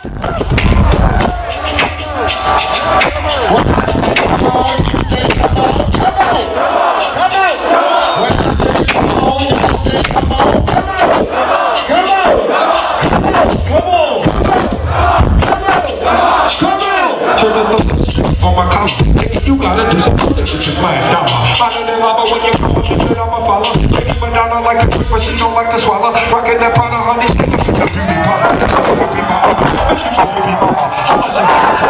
You gotta do something with your flash down. Finding that lava when you come up to it, I'ma follow. Taking banana like a quick, but she don't like to swallow. Rocking that Prada, honey, taking the beauty product. That's how it be my mama. That's how it be my mama. I'm a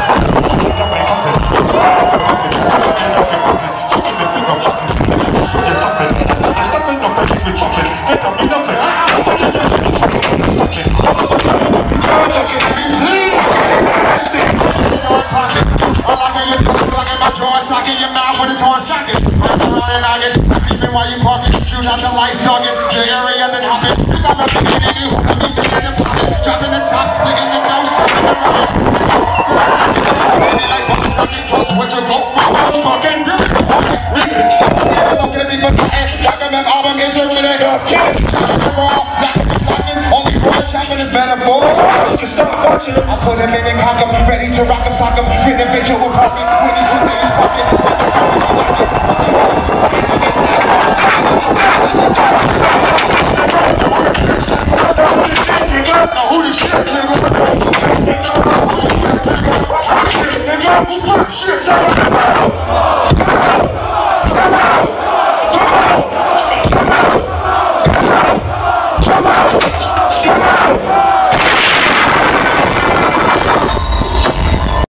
while you parking, shoot out the lights, dogging the area, then hopping. You got my bikini, you got me in the pocket, dropping the top, splitting the nose, shaking the rocket. Baby, like what's sucking close with your boat, fucking look at me for time, like I'm an album, get your minute. Only for the champion is better for. I put him in and cock him, ready to rock him, sock him, fit the bitch over pocket, when he's too late, pocket.